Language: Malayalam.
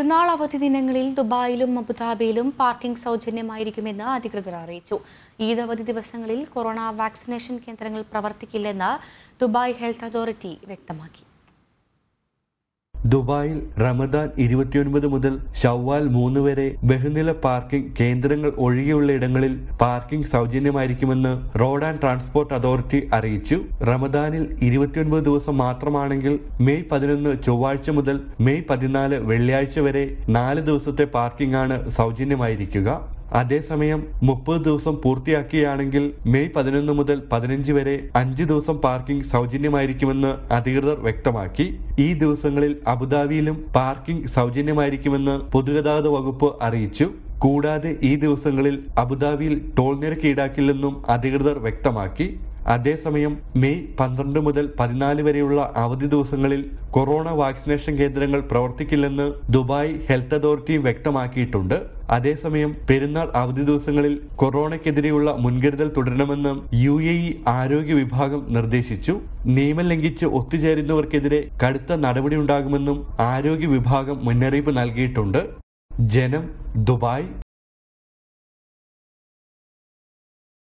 പെരുന്നാൾ അവധി ദിനങ്ങളിൽ ദുബായിലും അബുദാബിയിലും പാർക്കിംഗ് സൗജന്യമായിരിക്കുമെന്ന് അധികൃതർ അറിയിച്ചു. ഈദ് അവധി ദിവസങ്ങളിൽ കൊറോണ വാക്സിനേഷൻ കേന്ദ്രങ്ങൾ പ്രവർത്തിക്കില്ലെന്ന് ദുബായ് ഹെൽത്ത് അതോറിറ്റി വ്യക്തമാക്കി. ദുബായിൽ റമദാൻ 29 മുതൽ ഷവ്വാൽ 3 വരെ ബഹുനില പാർക്കിംഗ് കേന്ദ്രങ്ങൾ ഒഴികെയുള്ള ഇടങ്ങളിൽ പാർക്കിംഗ് സൗജന്യമായിരിക്കുമെന്ന് റോഡ് ആൻഡ് ട്രാൻസ്പോർട്ട് അതോറിറ്റി അറിയിച്ചു. റമദാനിൽ 29 ദിവസം മാത്രമാണെങ്കിൽ മെയ് 11 ചൊവ്വാഴ്ച മുതൽ മെയ് 14 വെള്ളിയാഴ്ച വരെ 4 ദിവസത്തെ പാർക്കിംഗ് ആണ് സൗജന്യമായിരിക്കുക. അതേസമയം 30 ദിവസം പൂർത്തിയാക്കുകയാണെങ്കിൽ മെയ് 11 മുതൽ 15 വരെ 5 ദിവസം പാർക്കിംഗ് സൗജന്യമായിരിക്കുമെന്ന് അധികൃതർ വ്യക്തമാക്കി. ഈ ദിവസങ്ങളിൽ അബുദാബിയിലും പാർക്കിംഗ് സൗജന്യമായിരിക്കുമെന്ന് പൊതുഗതാഗത വകുപ്പ് അറിയിച്ചു. കൂടാതെ ഈ ദിവസങ്ങളിൽ അബുദാബിയിൽ ടോൾ നിരക്ക് ഈടാക്കില്ലെന്നും അധികൃതർ വ്യക്തമാക്കി. അതേസമയം മെയ് 12 മുതൽ 14 വരെയുള്ള അവധി ദിവസങ്ങളിൽ കൊറോണ വാക്സിനേഷൻ കേന്ദ്രങ്ങൾ പ്രവർത്തിക്കില്ലെന്ന് ദുബായ് ഹെൽത്ത് അതോറിറ്റി വ്യക്തമാക്കിയിട്ടുണ്ട്. അതേസമയം പെരുന്നാൾ അവധി ദിവസങ്ങളിൽ കൊറോണയ്ക്കെതിരെയുള്ള മുൻകരുതൽ തുടരണമെന്ന് UAE ആരോഗ്യ വിഭാഗം നിർദ്ദേശിച്ചു. നിയമം ലംഘിച്ച് ഒത്തുചേരുന്നവർക്കെതിരെ കടുത്ത നടപടിയുണ്ടാകുമെന്നും ആരോഗ്യ വിഭാഗം മുന്നറിയിപ്പ് നൽകിയിട്ടുണ്ട്. ജനം, ദുബായ്.